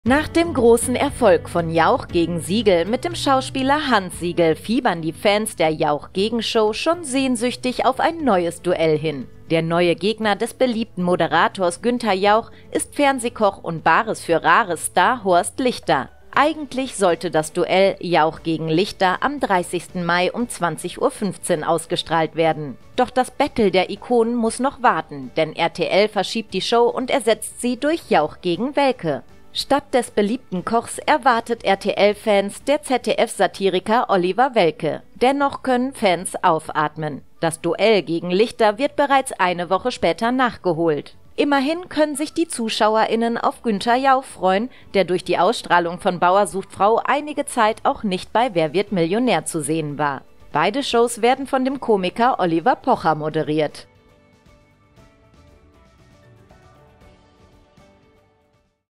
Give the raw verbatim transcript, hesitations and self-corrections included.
Nach dem großen Erfolg von Jauch gegen Siegel mit dem Schauspieler Hans Siegel fiebern die Fans der Jauch-Gegenshow schon sehnsüchtig auf ein neues Duell hin. Der neue Gegner des beliebten Moderators Günther Jauch ist Fernsehkoch und Bares für Rares Star Horst Lichter. Eigentlich sollte das Duell Jauch gegen Lichter am dreißigsten Mai um zwanzig Uhr fünfzehn ausgestrahlt werden. Doch das Battle der Ikonen muss noch warten, denn R T L verschiebt die Show und ersetzt sie durch Jauch gegen Welke. Statt des beliebten Kochs erwartet R T L-Fans der Z D F-Satiriker Oliver Welke. Dennoch können Fans aufatmen. Das Duell gegen Lichter wird bereits eine Woche später nachgeholt. Immerhin können sich die ZuschauerInnen auf Günther Jauch freuen, der durch die Ausstrahlung von Bauer sucht Frau einige Zeit auch nicht bei Wer wird Millionär zu sehen war. Beide Shows werden von dem Komiker Oliver Pocher moderiert.